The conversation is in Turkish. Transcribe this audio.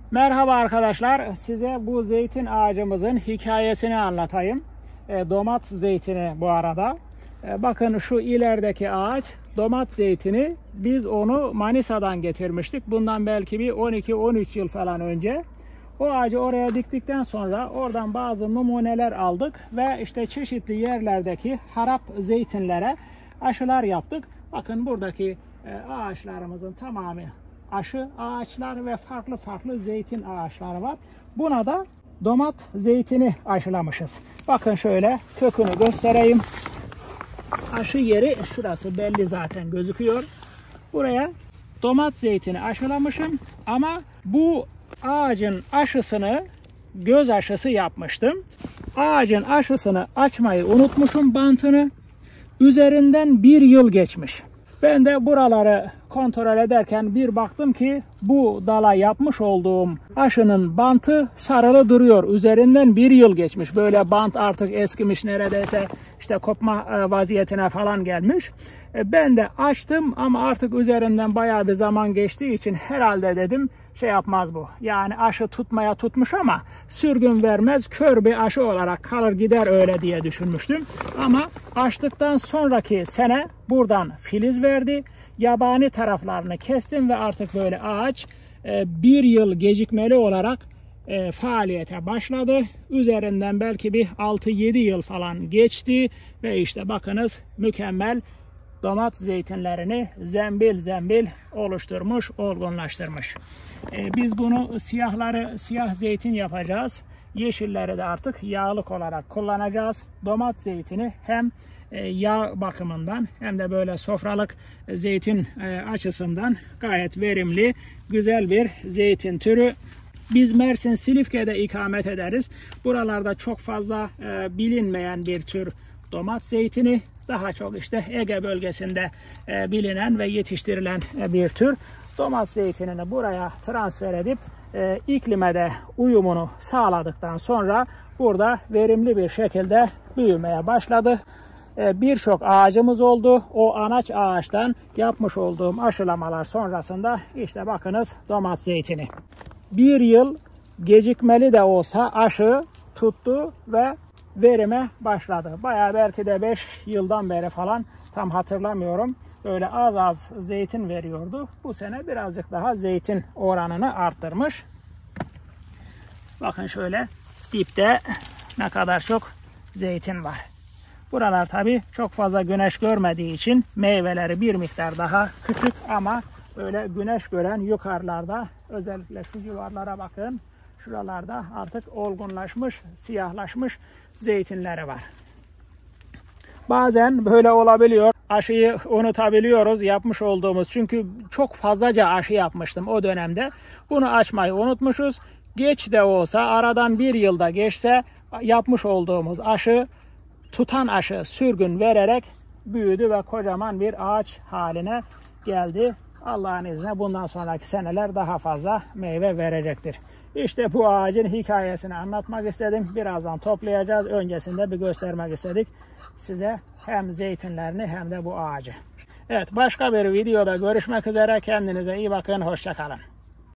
Merhaba arkadaşlar, size bu zeytin ağacımızın hikayesini anlatayım. Domat zeytini bu arada. Bakın şu ilerideki ağaç domat zeytini. Biz onu Manisa'dan getirmiştik. Bundan belki bir 12-13 yıl falan önce. O ağacı oraya diktikten sonra oradan bazı numuneler aldık ve işte çeşitli yerlerdeki harap zeytinlere aşılar yaptık. Bakın buradaki ağaçlarımızın tamamı aşı ağaçlar ve farklı farklı zeytin ağaçları var. Buna da domat zeytini aşılamışız. Bakın şöyle kökünü göstereyim. Aşı yeri şurası belli zaten gözüküyor. Buraya domat zeytini aşılamışım ama bu ağacın aşısını göz aşısı yapmıştım. Ağacın aşısını açmayı unutmuşum, bantını. Üzerinden bir yıl geçmiş. Ben de buraları kontrol ederken bir baktım ki bu dala yapmış olduğum aşının bantı sarılı duruyor. Üzerinden bir yıl geçmiş. Böyle bant artık eskimiş, neredeyse işte kopma vaziyetine falan gelmiş. Ben de açtım ama artık üzerinden bayağı bir zaman geçtiği için herhalde dedim şey yapmaz bu. Yani aşı tutmaya tutmuş ama sürgün vermez, kör bir aşı olarak kalır gider öyle diye düşünmüştüm. Ama açtıktan sonraki sene buradan filiz verdi. Yabani taraflarını kestim ve artık böyle ağaç bir yıl gecikmeli olarak faaliyete başladı. Üzerinden belki bir 6-7 yıl falan geçti ve işte bakınız mükemmel domat zeytinlerini zembil zembil oluşturmuş, olgunlaştırmış. Biz bunu siyah zeytin yapacağız. Yeşilleri de artık yağlık olarak kullanacağız. Domat zeytini hem yağ bakımından hem de böyle sofralık zeytin açısından gayet verimli, güzel bir zeytin türü. Biz Mersin Silifke'de ikamet ederiz. Buralarda çok fazla bilinmeyen bir tür domat zeytini. Daha çok işte Ege bölgesinde bilinen ve yetiştirilen bir tür. Domat zeytinini buraya transfer edip iklime de uyumunu sağladıktan sonra burada verimli bir şekilde büyümeye başladı. Birçok ağacımız oldu. O anaç ağaçtan yapmış olduğum aşılamalar sonrasında işte bakınız domat zeytini. Bir yıl gecikmeli de olsa aşı tuttu ve verime başladı. Bayağı belki de 5 yıldan beri falan tam hatırlamıyorum. Böyle az az zeytin veriyordu. Bu sene birazcık daha zeytin oranını arttırmış. Bakın şöyle dipte ne kadar çok zeytin var. Buralar tabi çok fazla güneş görmediği için meyveleri bir miktar daha küçük ama böyle güneş gören yukarılarda, özellikle şu civarlara bakın. Şuralarda artık olgunlaşmış, siyahlaşmış zeytinleri var. Bazen böyle olabiliyor. Aşıyı unutabiliyoruz yapmış olduğumuz. Çünkü çok fazlaca aşı yapmıştım o dönemde. Bunu açmayı unutmuşuz. Geç de olsa, aradan bir yılda geçse yapmış olduğumuz aşı, tutan aşı sürgün vererek büyüdü ve kocaman bir ağaç haline geldi. Allah'ın izniyle bundan sonraki seneler daha fazla meyve verecektir. İşte bu ağacın hikayesini anlatmak istedim. Birazdan toplayacağız. Öncesinde bir göstermek istedik size hem zeytinlerini hem de bu ağacı. Evet, başka bir videoda görüşmek üzere. Kendinize iyi bakın. Hoşça kalın.